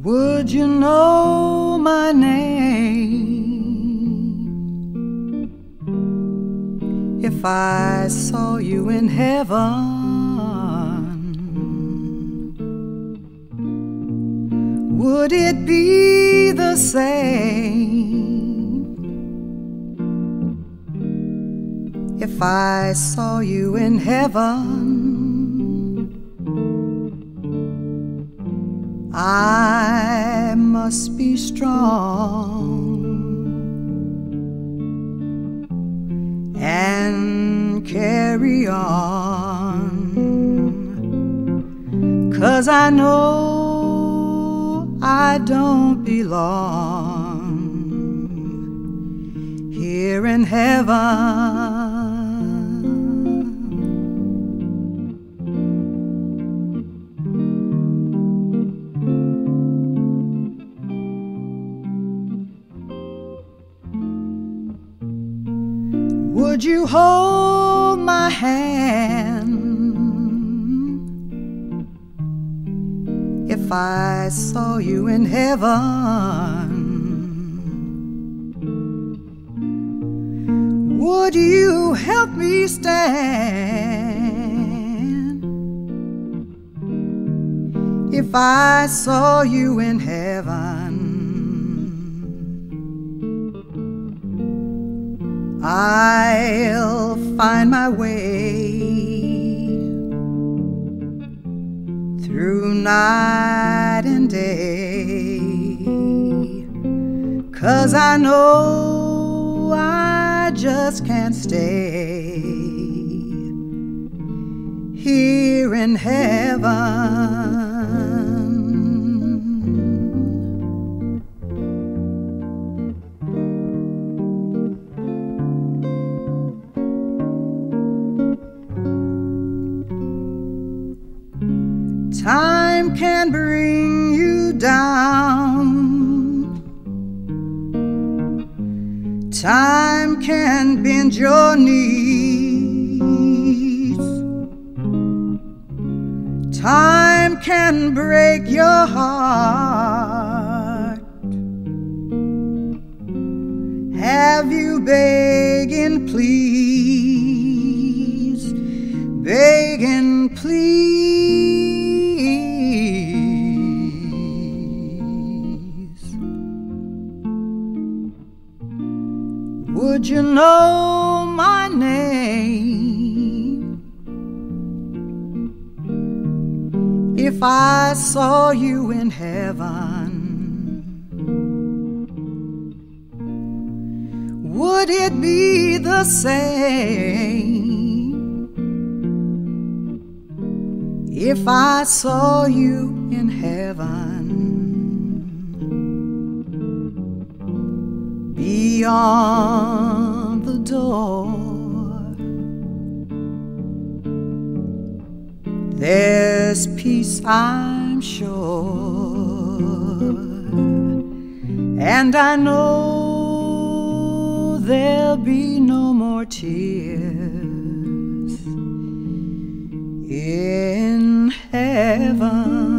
Would you know my name if I saw you in heaven? Would it be the same if I saw you in heaven? I must be strong and carry on, 'cause I know I don't belong here in heaven. Would you hold my hand if I saw you in heaven? Would you help me stand if I saw you in heaven? I'll find my way through night and day, 'cause I know I just can't stay here in heaven. Time can bring you down, time can bend your knees, time can break your heart, have you begging please, begging please. Would you know my name if I saw you in heaven? Would it be the same if I saw you in heaven? Beyond the door, there's peace, I'm sure, and I know there'll be no more tears in heaven.